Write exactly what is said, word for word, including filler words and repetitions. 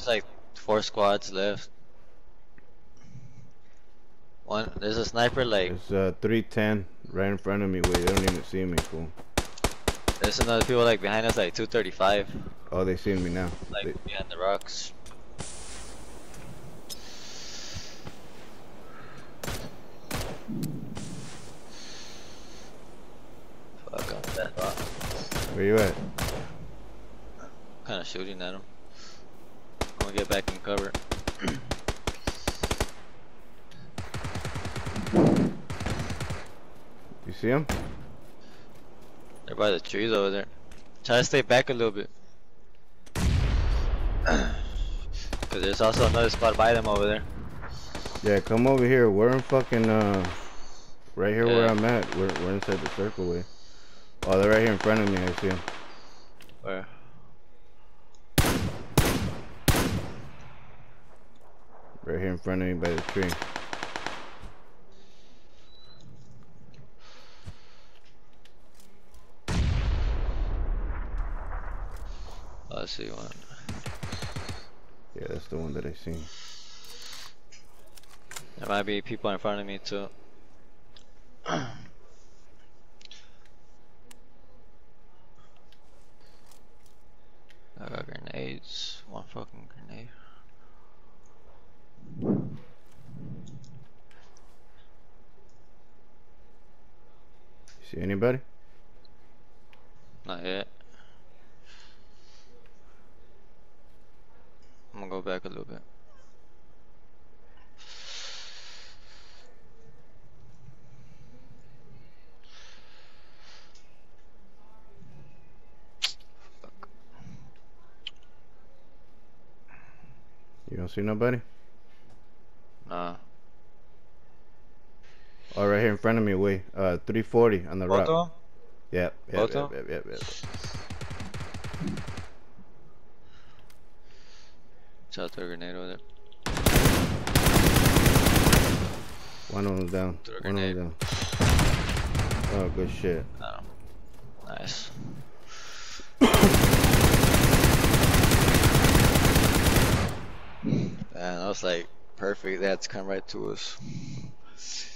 There's like four squads left. One, there's a sniper like. There's uh, three ten right in front of me. Wait, they don't even see me, fool. There's another people like behind us like two thirty-five. Oh, they see me now. Like They, behind the rocks. Fuck on that rock. where you at? Kind of shooting at him. I'm gonna get back in cover. You see him? They're by the trees over there. Try to stay back a little bit. Cause there's also another spot by them over there. Yeah, come over here. We're in fucking uh, right here Yeah. where I'm at. We're we're inside the circle way. Oh, they're right here in front of me. I see them. Where? Right here in front of me by the tree. Oh, I see one. Yeah, that's the one that I seen. There might be people in front of me too. I got grenades. One fucking grenade. See anybody? Not yet. I'm gonna go back a little bit. Fuck. You don't see nobody? Nah. Oh, right here in front of me. Wait, uh, three forty on the rock. Photo? Yep, yep, Photo? yep, yep, yep, yep. Shot through a grenade over there. One of them down. Throw a One of grenade. them down. Oh, good shit. Oh. Nice. Man, that was like perfect. They had to come right to us.